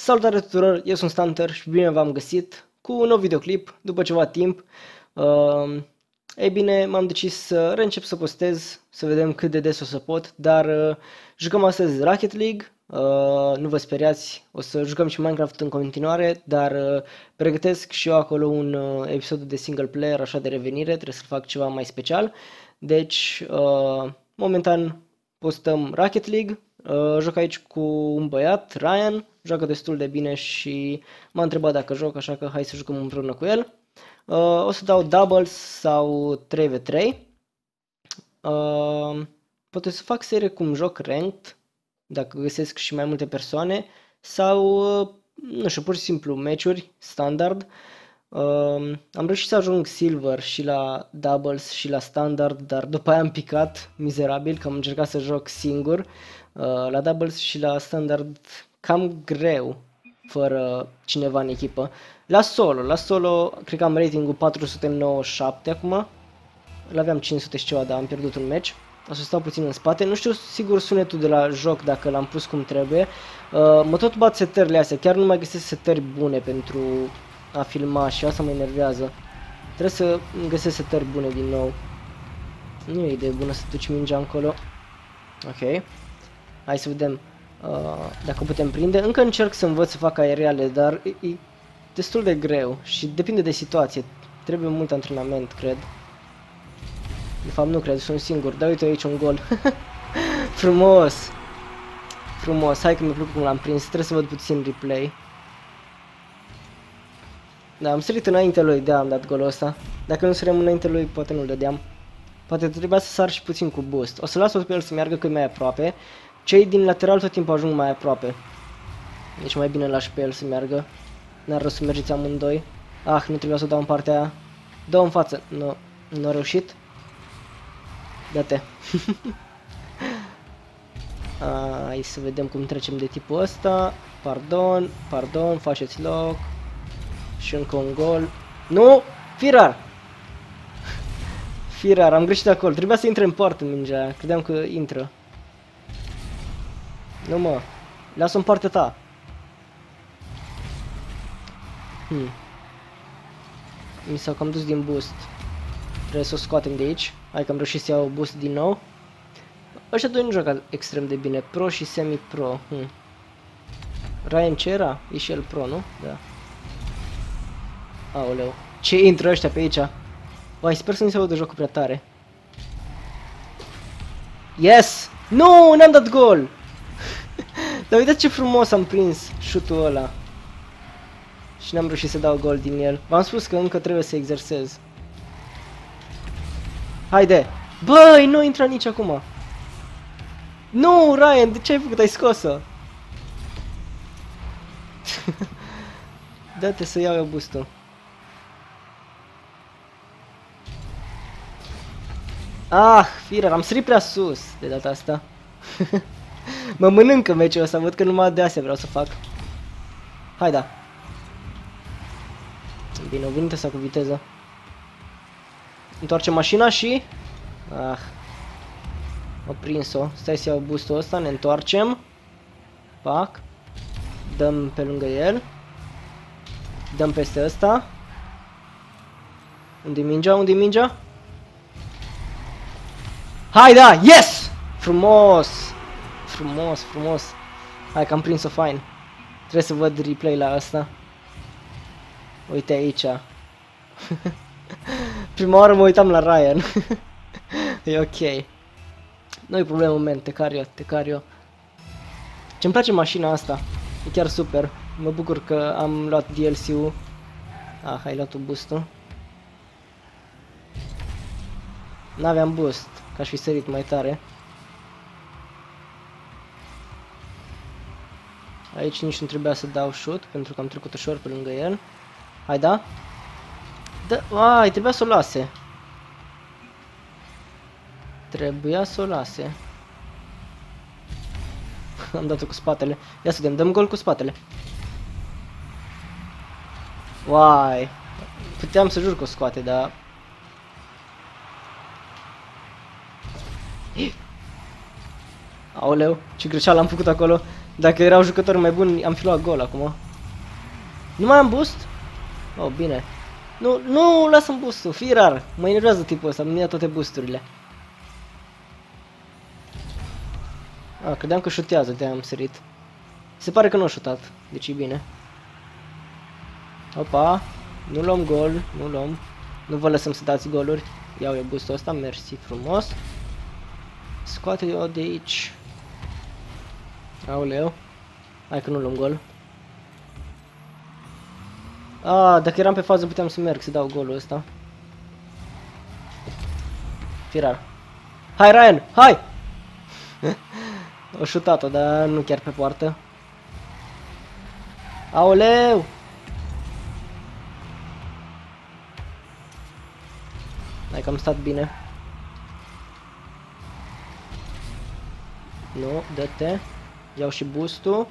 Salutare tuturor, eu sunt Stunter și bine v-am găsit cu un nou videoclip după ceva timp. Ei bine, m-am decis să reîncep să postez, să vedem cât de des o să pot, dar jucăm astăzi Rocket League, nu vă speriați, o să jucăm și Minecraft în continuare, dar pregătesc și eu acolo un episod de single player, așa de revenire, trebuie să fac ceva mai special. Deci, momentan postăm Rocket League. Joc aici cu un băiat, Ryan, joacă destul de bine și m-a întrebat dacă joc, așa că hai să jucăm împreună cu el. O să dau doubles sau 3v3. Poate să fac serie cum joc ranked, dacă găsesc și mai multe persoane, sau, nu știu, pur și simplu meciuri standard. Am reușit să ajung silver și la doubles și la standard, dar după aia am picat mizerabil, că am încercat să joc singur. La doubles și la standard cam greu, fără cineva în echipă. La solo, cred că am ratingul 497 acum. L-aveam 500 și ceva, dar am pierdut un match. O să stau puțin în spate, nu știu sigur sunetul de la joc dacă l-am pus cum trebuie. Mă tot bat setările astea, chiar nu mai găsesc setări bune pentru a filma și asta mă enervează. Trebuie să găsesc setări bune din nou. Nu e idee bună să duci mingea încolo. Ok. Hai să vedem dacă putem prinde. Încă încerc să învăț să fac aeriale, dar e destul de greu și depinde de situație. Trebuie mult antrenament, cred. De fapt nu cred, sunt singur. Da, uite aici un gol. Frumos. Frumos. Hai că mi-a plăcut cum l-am prins. Trebuie să văd puțin replay. Da, am sărit înaintea lui, de-aia am dat golul ăsta. Dacă nu săream înaintea lui, poate nu-l dădeam. Poate trebuia să sar și puțin cu boost. O să las-o pe el să meargă cât mai aproape. Cei din lateral tot timpul ajung mai aproape. Deci mai bine lași pe el să meargă. N-ar rost să mergeți amândoi. Ah, nu trebuia să o dau în partea aia. Dă-o în față. Nu a reușit. Dă-te. Hai să vedem cum trecem de tipul ăsta. Pardon, faceți loc. Și încă un gol. Nu! Firar! Firar, am greșit acolo. Trebuia să intre în poartă mingea aia. Credeam că intră. Nu mă. Lasă-o în partea ta. Mi s-a cam dus din boost. Trebuie să o scoatem de aici. Hai că am reușit să iau boost din nou. Ăștia doi nu joacă extrem de bine. Pro și semi-pro. Ryan ce era? E și el pro, nu? Da. Aoleu. Ce intră ăștia pe aici? Vai, sper să nu se audă jocul prea tare. Yes! Nu, n-am dat gol! Dar uitați ce frumos am prins șutul ăla. Și n-am reușit să dau gol din el. V-am spus că încă trebuie să exersez. Haide! Băi, nu intra nici acum. Nu, Ryan, de ce ai făcut? Ai scos-o. Dă-te să iau eu boost-ul. Ah, Firar, am sărit prea sus de data asta. Mă mănâncă meciul ăsta, văd că numai de astea vreau să fac. Hai da. Bine, o venit ăsta cu viteză. Întoarcem mașina și... Ah. Am prins-o. Stai să iau boost-ul ăsta, ne întoarcem. Pac. Dăm pe lângă el. Dăm peste ăsta. Unde-i mingea? Unde-i mingea? Hai da! Yes! Frumos! Frumos, frumos. Hai că am prins-o fain. Trebuie să văd replay la asta. Uite aici. Prima oară mă uitam la Ryan. E ok. Nu-i problemă, man. Te car eu. Ce-mi place mașina asta. E chiar super. Mă bucur că am luat DLC-ul. Ah, ai luat boost-ul. N-aveam boost. Că aș fi sărit mai tare. Aici nici nu trebuia să dau shoot, pentru că am trecut ușor pe lângă el. Hai da? Ai, trebuia să o lase. Trebuia să o lase. Am dat-o cu spatele. Ia să vedem, dăm gol cu spatele. Uai. Puteam să jur că o scoate, dar... Aoleu, ce greșeală am făcut acolo. Dacă erau jucători mai buni, am fi luat gol acum. Nu mai am boost? Oh, bine. Nu, lasă-mi boost-ul, fii rar. Mă enervează tipul ăsta, mi-a toate boosturile. Credeam că șutează, de-aia am sărit. Se pare că nu a șutat, deci e bine. Opa, nu luăm gol, nu luăm. Nu vă lăsăm să dați goluri. Iau eu boost-ul ăsta, mersi frumos. Scoate-o de aici. Aoleu. Hai că nu luăm gol. Dacă eram pe fază puteam să merg să dau golul ăsta. Firar. Hai Ryan, hai! O șutat-o, dar nu chiar pe poartă. Aoleu! Hai că am stat bine. Nu, dă-te. Iau și boost-ul.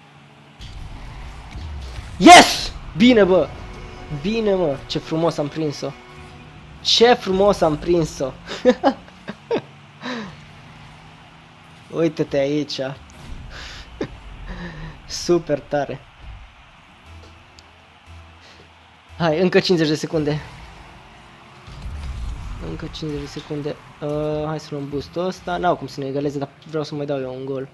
Yes! Bine, bă! Bine, mă! Ce frumos am prins-o! Ce frumos am prins-o! Uite-te aici! Super tare! Hai, încă 50 de secunde! Încă 50 de secunde. Hai să luăm boost-ul ăsta. N-au cum să ne egaleze, dar vreau să mai dau eu un gol.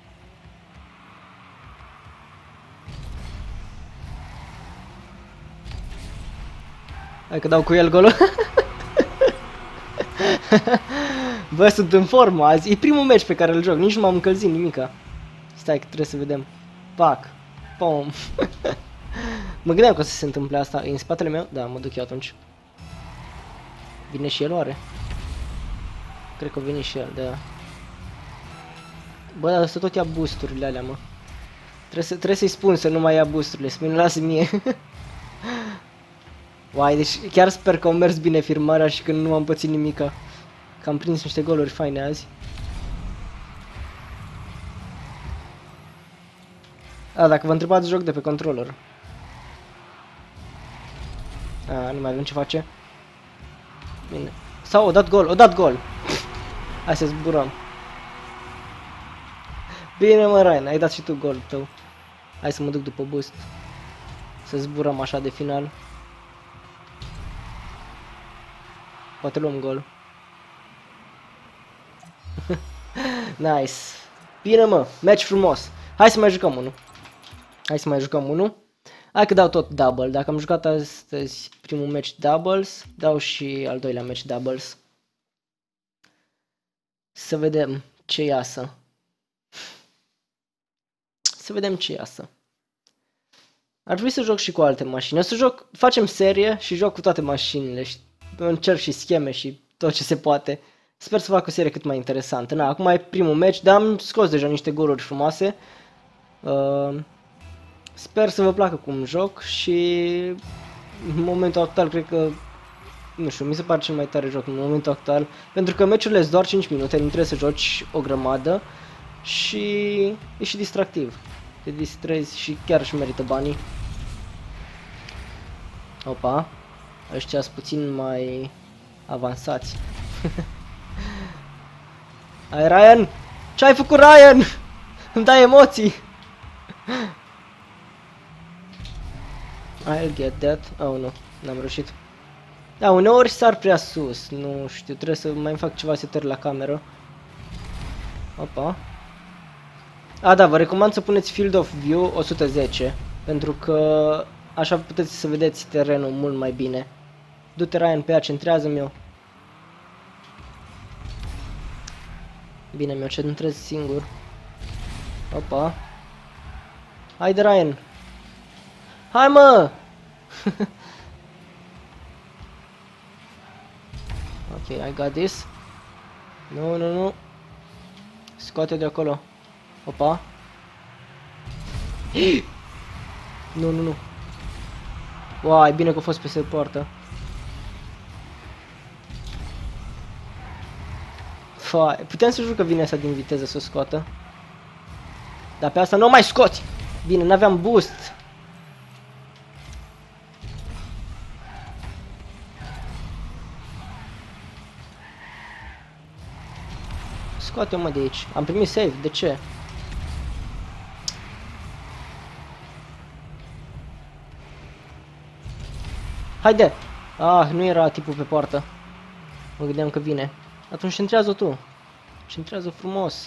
Hai că dau cu el golul. Bă, sunt în formă azi. E primul meci pe care îl joc. Nici nu m-am încălzit nimica. Stai că trebuie să vedem. Pac. Pom. Mă gândeam că o să se întâmple asta. E în spatele meu? Da, mă duc eu atunci. Vine și el oare? Cred că vine și el, da. Bă, dar să tot ia boosturile alea, mă. Trebuie să-i spun să nu mai ia boosturile, să mi-l lase mie. Uai, deci chiar sper că au mers bine filmarea și că nu am pățit nimica. Că am prins niște goluri faine azi. Dacă vă întrebați, joc de pe controller. Nu mai avem ce face. Bine. Sau, o dat gol, Hai să zburăm. Bine, mă, Ryan, ai dat și tu golul tău. Hai să mă duc după boost. Să zburăm așa de final. Poate luăm gol. Nice. Bine, mă, match frumos. Hai să mai jucăm unul. Hai că dau tot double. Dacă am jucat astăzi primul match doubles, dau și al doilea match doubles. Să vedem ce iasă. Ar trebui să joc și cu alte mașini. O să facem serie și joc cu toate mașinile. Și încerc și scheme și tot ce se poate. Sper să fac o serie cât mai interesantă. Acum e primul match, dar am scos deja niște goluri frumoase. Sper să vă placă cum joc și în momentul actual cred că, nu știu, mi se pare cel mai tare joc în momentul actual. Pentru că meciurile sunt doar 5 minute, nu trebuie să joci o grămadă și e și distractiv. Te distrezi și chiar își merită banii. Opa, ăștia sunt puțin mai avansați. Hai, Ryan! Ce ai făcut, Ryan? Îmi dai emoții! I'll get that. Oh, nu, n-am reușit. Da, uneori sar prea sus, nu știu, trebuie să mai fac ceva setări la cameră. Opa. Da, vă recomand să puneți Field of View 110, pentru că așa puteți să vedeți terenul mult mai bine. Du-te, Ryan, pe ea, centrează-mi eu. Bine, mi-o centrez singur. Opa. Haide, Ryan. Hai, mă! Ok, I got this. Nu. Scoate de acolo. Opa. Nu. Uai, bine că a fost peste poartă. Fai, puteam să jucă vine asta din viteză să o scoată. Dar pe asta nu o mai scoți! Bine, n-aveam boost. Scoate-o, mă, de aici. Am primit save, de ce? Haide! Ah, nu era tipul pe poartă. Mă gândeam că vine. Atunci centrează tu. Centrează frumos.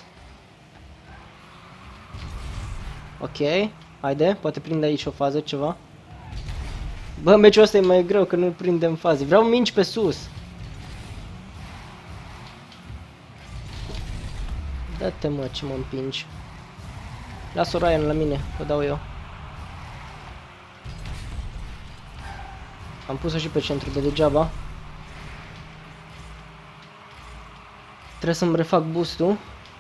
Ok. Haide, poate prinde aici o fază, ceva. Bă, meciul ăsta e mai greu că nu prindem faze. Vreau minci pe sus. Dă-te mă, ce mă împingi. Las-o Ryan la mine, o dau eu. Am pus-o și pe centru de degeaba. Trebuie să-mi refac boost-ul.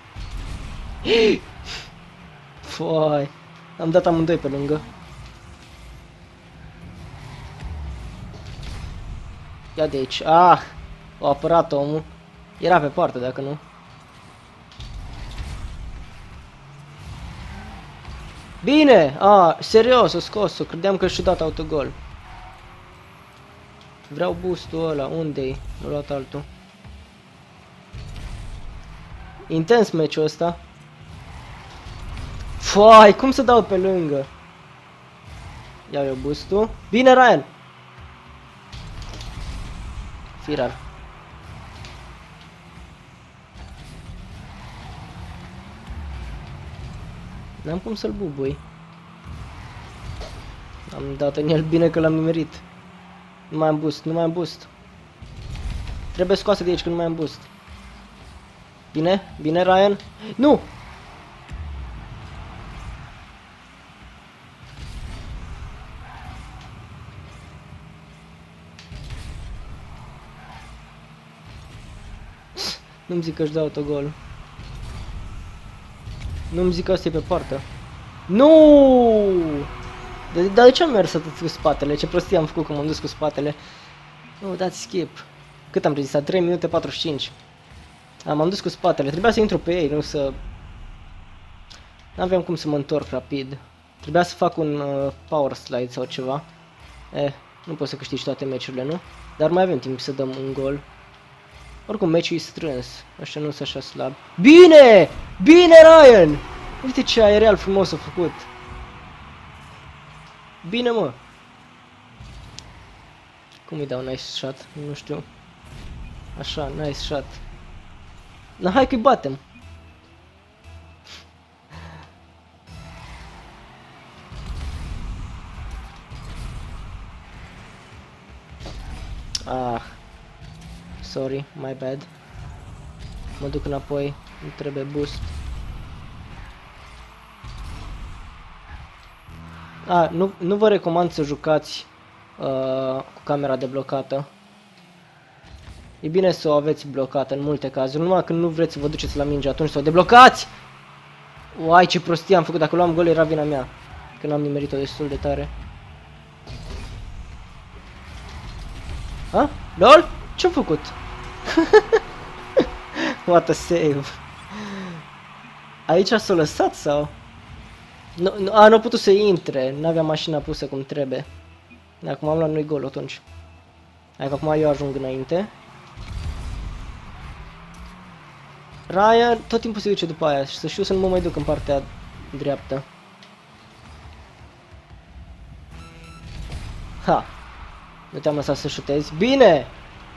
Foi. Am dat amândoi pe lângă. Ia de aici. Ah! O apărat omul. Era pe poartă dacă nu. Bine! Ah, serios, o scos-o. Credeam că și-a dat autogol. Vreau boost-ul ăla. Unde-i? Nu luat altul. Intens meciul ăsta. Foi, cum să dau pe lângă? Iau eu boost-ul. Bine, Ryan! Firar. N-am cum să-l bubui. Am dat în el, bine că l-am nimerit. Nu mai am boost, nu mai am boost. Trebuie scoasă de aici că nu mai am boost. Bine, bine, Ryan. Nu! Nu-mi zic că-și dă autogol. Nu-mi zic că ăsta e pe poartă. Nu! Dar de ce am mers atât cu spatele? Ce prostie am făcut că m-am dus cu spatele? Nu, dați skip. Cât am rezistat? 3 minute 45. M-am dus cu spatele. Trebuia să intru pe ei, nu să... N-aveam cum să mă întorc rapid. Trebuia să fac un power slide sau ceva. Nu poți să câștigi toate meciurile, nu? Dar mai avem timp să dăm un gol. Oricum, meciul e strâns. Așa nu sunt așa slab. Bine! Bine, Ryan! Uite ce aerial frumos a făcut. Bine, mă. Cum îi dau nice shot? Nu știu. Așa, nice shot. Na, hai că-i batem. Ah. Sorry, my bad. Mă duc înapoi, nu trebuie boost. Nu vă recomand să jucați cu camera deblocată. E bine să o aveți blocată în multe cazuri, numai când nu vreți să vă duceți la minge, atunci să o deblocați! Uai, ce prostie am făcut, dacă luam gol era vina mea, că n-am nimerit-o destul de tare. Ha? LOL? Ce-am făcut? What a save. Aici s-a lăsat sau? Nu a putut să intre, n-avea mașina pusă cum trebuie. Acum am luat noi gol atunci. Hai că acum eu ajung înainte. Ryan tot timpul se duce după aia și să știu să nu mă mai duc în partea dreaptă. Ha! Nu te-am lăsat să șutezi. Bine!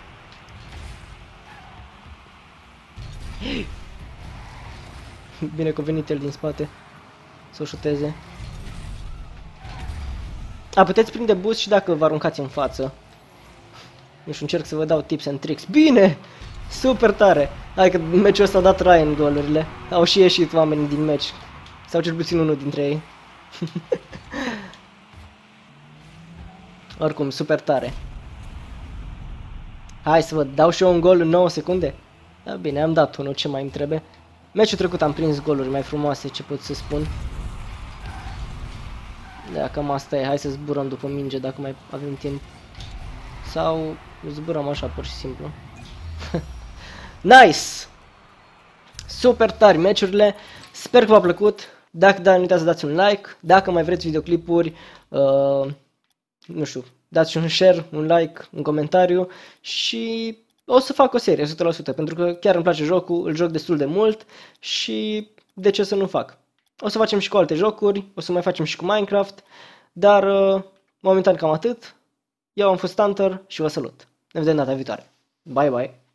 Bine că a venit el din spate să o șuteze. Puteți prinde boost și dacă vă aruncați în față. Nu știu, încerc să vă dau tips and tricks. Bine! Super tare! Hai că meciul ăsta a dat Ryan golurile. Au și ieșit oamenii din meci. Sau cel puțin unul dintre ei. Oricum, super tare. Hai să vă dau și eu un gol în 9 secunde. Da, bine, am dat unul, ce mai îmi trebuie. Meciul trecut am prins goluri mai frumoase, ce pot să spun. Da, cam asta e. Hai să zburăm după minge dacă mai avem timp. Sau zburăm așa pur și simplu. Nice! Super tari meciurile. Sper că v-a plăcut. Dacă da, nu uitați să dați un like. Dacă mai vreți videoclipuri, nu știu, dați un share, un like, un comentariu și o să fac o serie 100%, pentru că chiar îmi place jocul, îl joc destul de mult și de ce să nu fac. O să facem și cu alte jocuri, o să mai facem și cu Minecraft, dar momentan cam atât. Eu am fost Hunter și vă salut. Ne vedem data viitoare. Bye bye!